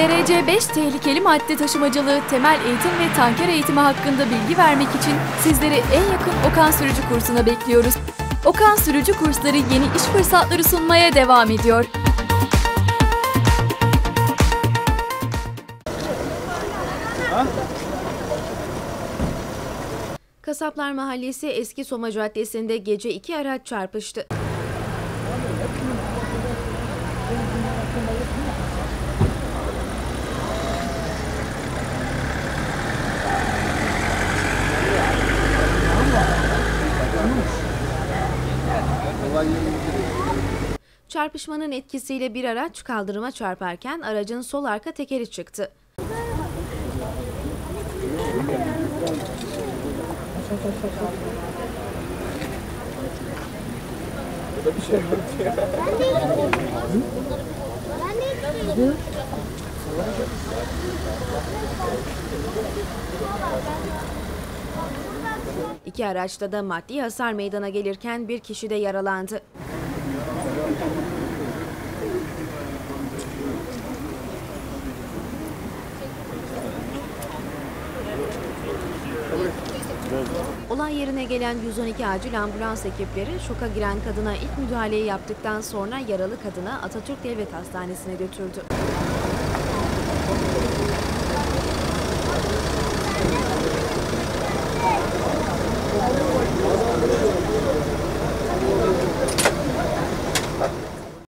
TRC 5 tehlikeli madde taşımacılığı, temel eğitim ve tanker eğitimi hakkında bilgi vermek için sizleri en yakın Okan Sürücü kursuna bekliyoruz. Okan Sürücü kursları yeni iş fırsatları sunmaya devam ediyor. Kasaplar Mahallesi Eski Soma Caddesi'nde gece 2 araç çarpıştı. Çarpışmanın etkisiyle bir araç kaldırıma çarparken aracın sol arka tekeri çıktı. İki araçta da maddi hasar meydana gelirken bir kişi de yaralandı. Olay yerine gelen 112 acil ambulans ekipleri şoka giren kadına ilk müdahaleyi yaptıktan sonra yaralı kadını Atatürk Devlet Hastanesi'ne götürdü.